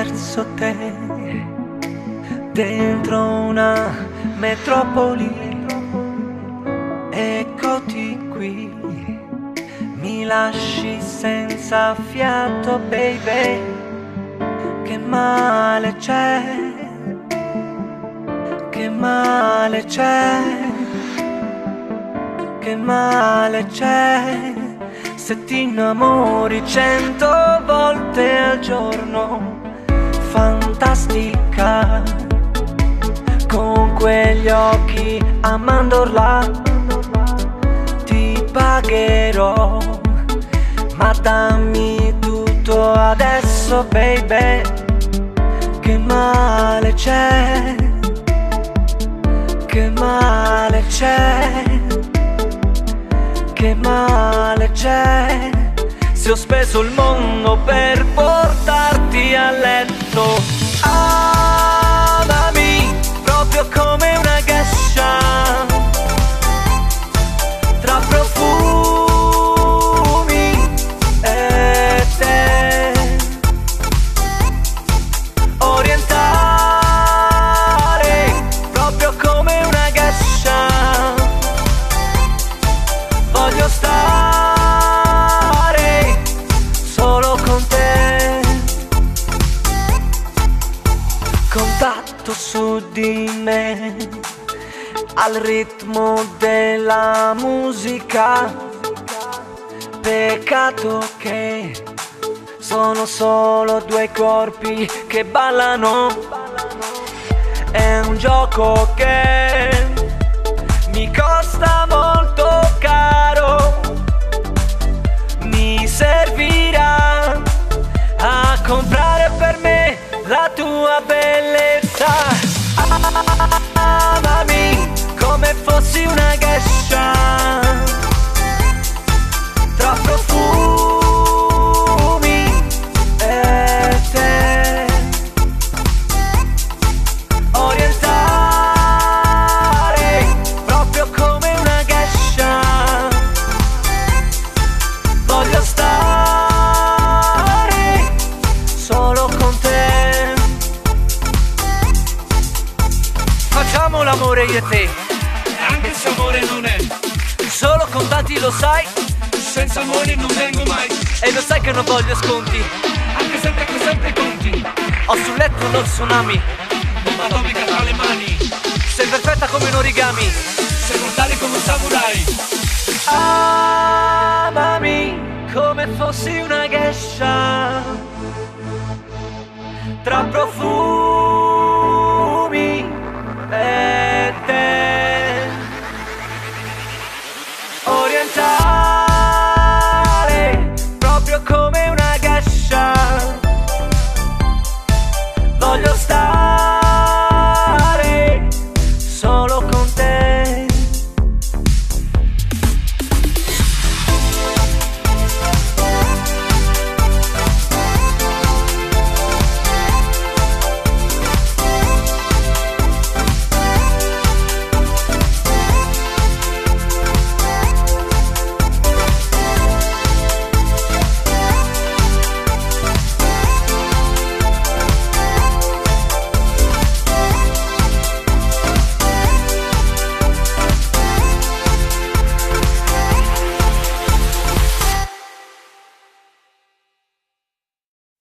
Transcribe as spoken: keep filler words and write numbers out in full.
verso te, dentro una metropoli. Eccoti qui, mi lasci senza fiato, baby. Che male c'è, che male c'è, che male c'è se ti innamori cento volte al giorno. Fantastica, con quegli occhi a mandorla ti pagherò, ma dammi tutto adesso, baby. Che male c'è, che male c'è, che male c'è se ho speso il mondo per portarti a letto. Amami proprio come una geisha, tra profumi e te, orientale proprio come una geisha. Voglio stare solo con te, contatto su di me al ritmo della musica. Peccato che sono solo due corpi che ballano. È un gioco che mi costa molto caro, mi servirà a comprare per me la tua bellezza. Amami come fossi una geisha, tra profumi e te, orientale proprio come una geisha. Voglio stare solo con te. Facciamo l'amore io e te, Anche se amore non è, solo contanti lo sai, senza amore non vengo mai. e lo sai che non voglio sconti. Anche se tengo sempre i conti, Ho sul letto lo tsunami, bomba atomica tra le mani, sei perfetta come un origami. sei mortale come un samurai. Amami come fossi una geisha, tra profumi